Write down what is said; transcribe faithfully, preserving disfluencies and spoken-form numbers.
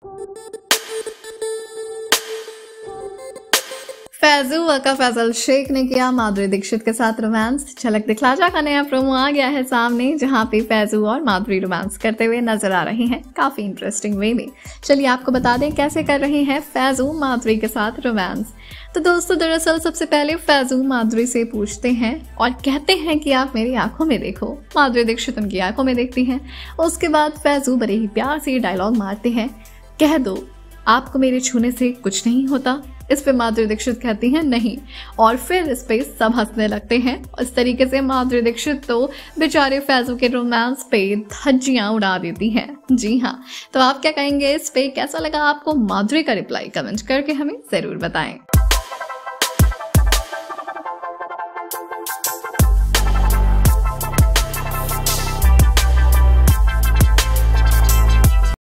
फैजू वका फैजल शेख ने किया माधुरी दीक्षित के साथ रोमांस। झलक दिखला जा का नया प्रोमो आ गया है सामने, जहां पे फैजू और माधुरी रोमांस करते हुए नजर आ रहे हैं काफी इंटरेस्टिंग वे में। चलिए आपको बता दें कैसे कर रहे हैं फैजू माधुरी के साथ रोमांस। तो दोस्तों दरअसल सबसे पहले फैजू माधुरी से पूछते हैं और कहते हैं कि आप मेरी आंखों में देखो। माधुरी दीक्षित उनकी आंखों में देखती हैं। उसके बाद फैजू बड़े ही प्यार से डायलॉग मारते हैं, कह दो आपको मेरे छूने से कुछ नहीं होता। इस पे माधुरी दीक्षित कहती हैं नहीं, और फिर इस पे सब हंसने लगते हैं। इस तरीके से माधुरी दीक्षित तो बेचारे फैजू के रोमांस पे धज्जियां उड़ा देती हैं। जी हाँ, तो आप क्या कहेंगे इस पे? कैसा लगा आपको माधुरी का रिप्लाई? कमेंट करके हमें जरूर बताएं।